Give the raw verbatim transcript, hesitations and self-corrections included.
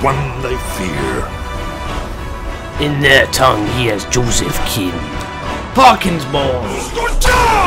one they fear. In their tongue, he has Josephkiin. Parkinsborn.